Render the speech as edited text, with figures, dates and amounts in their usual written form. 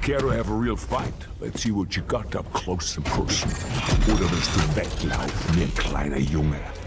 Care to have a real fight? Let's see what you got up close and personal. Oder willst du weglaufen, wie ein kleiner Junge?